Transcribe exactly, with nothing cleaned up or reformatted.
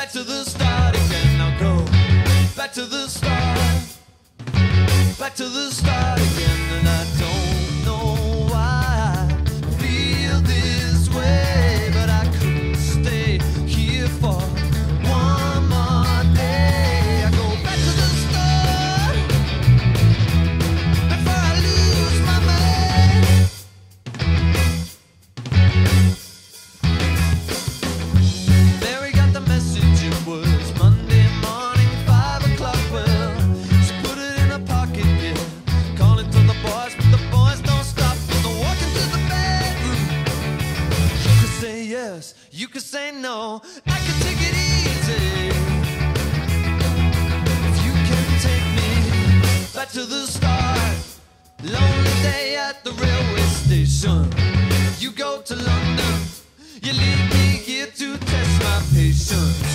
back to the start again. I'll go back to the start, back to the start again. And I don't know why I feel this way, but I couldn't stay here for one more day. I go back to the start before I lose my mind. Mary got the message, it was Monday morning, five o'clock. Well, she put it in her pocket, yeah, calling to the boys, but the boys don't stop. When they're walking to the bedroom, you could say yes, you could say no, I could take it easy. If you can take me back to the start, lonely day at the railway station. You go to London, you leave me here to test my patience.